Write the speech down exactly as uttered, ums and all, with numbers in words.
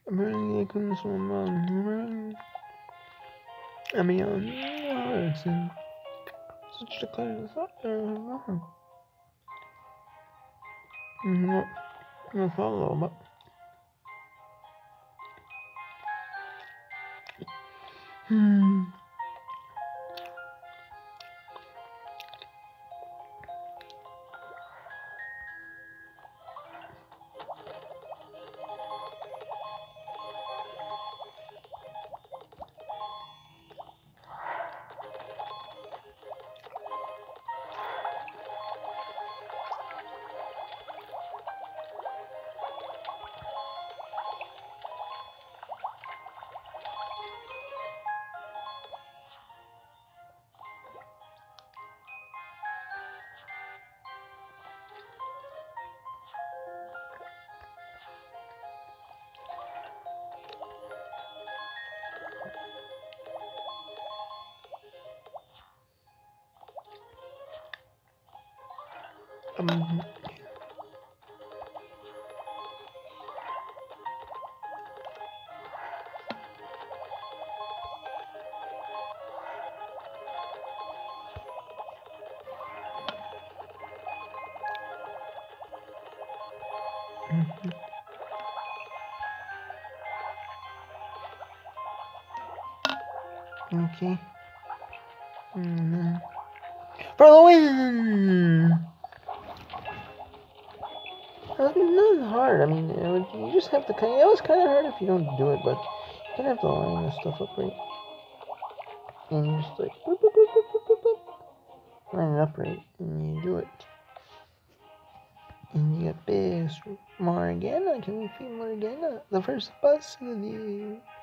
Apparently I couldn't swim on. I mean, on hearts and such a clear thought. I follow, but. Hmm. Um. Okay. Mm-hmm. For the win! It's not hard. I mean, it would, you just have to kind of, it was kind of hard if you don't do it, but you kind of have to line this stuff up right. And you just like, boop, boop, boop, boop, boop, boop, boop. Line it up right, and you do it. And you get this Morgana, can we feed Morgana? The first bus with you.